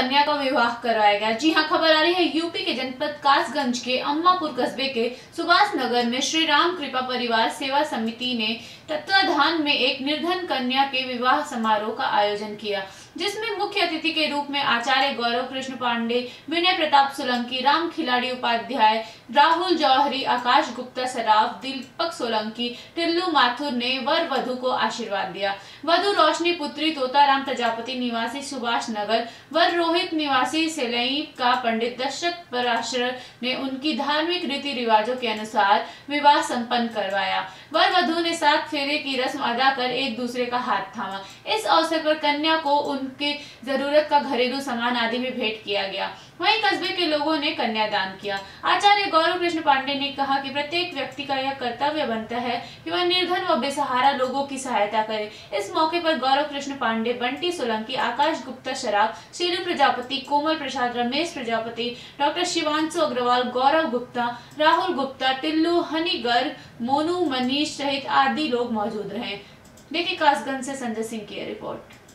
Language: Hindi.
कन्या का विवाह करवाया गया। जी हां, खबर आ रही है यूपी के जनपद कासगंज के अम्मापुर कस्बे के सुभाष नगर में श्री राम कृपा परिवार सेवा समिति ने तत्वाधान में एक निर्धन कन्या के विवाह समारोह का आयोजन किया, जिसमें मुख्य अतिथि के रूप में आचार्य गौरव कृष्ण पांडे, विनय प्रताप सोलंकी, राम खिलाड़ी उपाध्याय, राहुल जौहरी, आकाश गुप्ता सराफ, दीपक सोलंकी, टिल्लू माथुर ने वर वधु को आशीर्वाद दिया। वधु रोशनी पुत्री तोताराम प्रजापति निवासी सुभाष नगर, वर रोहित निवासी सेलई का पंडित दशरथ पराशर ने उनकी धार्मिक रीति रिवाजों के अनुसार विवाह संपन्न करवाया। वर वधु ने 7 फेरे की रस्म अदा कर एक दूसरे का हाथ थामा। इस अवसर पर कन्या को उनके जरूरत का घरेलू सामान आदि भी भेंट किया गया। वहीं कस्बे के लोगों ने कन्यादान किया। आचार्य गौरव कृष्ण पांडे ने कहा कि प्रत्येक व्यक्ति का यह कर्तव्य बनता है कि वह निर्धन व बेसहारा लोगों की सहायता करे। इस मौके पर गौरव कृष्ण पांडे, बंटी सोलंकी, आकाश गुप्ता शराफ, शीलू प्रजापति, कोमल प्रसाद, रमेश प्रजापति, डॉक्टर शिवांशु अग्रवाल, गौरव गुप्ता, राहुल गुप्ता, टिल्लू, हनी गर्ग, मोनू, मनीष सहित आदि लोग मौजूद रहे। देखिए कासगंज से संजय सिंह की रिपोर्ट।